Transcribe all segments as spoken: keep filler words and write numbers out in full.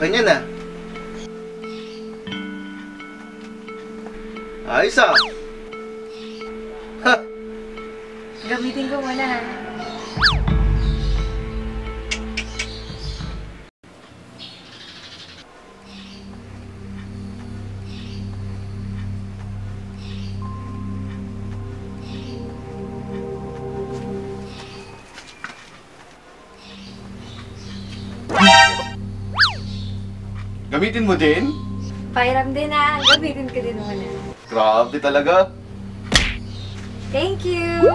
akin yan ah. Ayos ah. Ha! Gamitin ko muna ha. Gamitin mo din? Pairam din ha. Gamitin ko din muna. Grabe talaga. Thank you!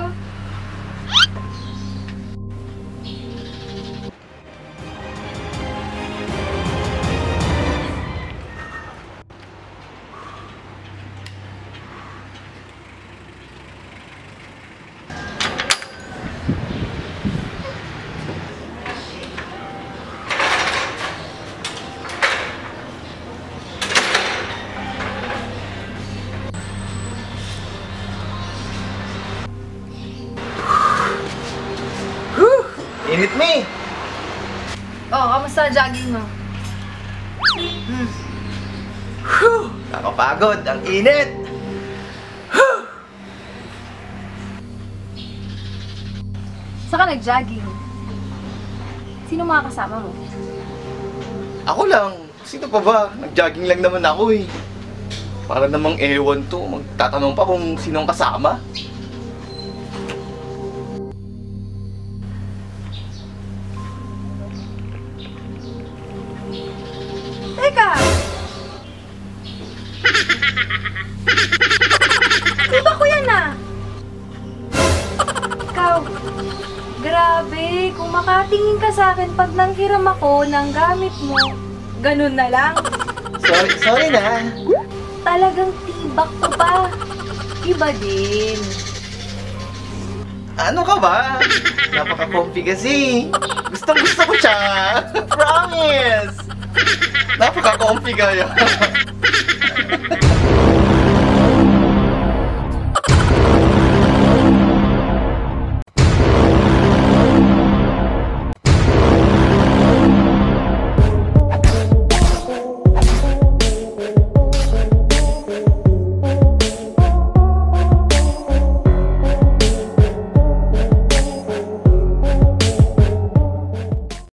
Init me! Oh, kamusta jogging mo? Hmm. Whew! Nakapagod! Ang init! Whew! Saan ka nag-jogging? Sino mga kasama mo? Ako lang. Sino pa ba? Nag-jogging lang naman ako eh. Para namang ewan to. Magtatanong pa kung sinong kasama. Teka! Iba ko yan ah! Ikaw, grabe, kung makatingin ka sa akin pag nanghiram ako ng gamit mo, ganun na lang. Sorry, sorry na. Talagang tibak ko pa. Iba din. Ano ka ba? Napaka-comfy kasi. Gustong gusto ko siya. Promise! Napaka-comfy kaya.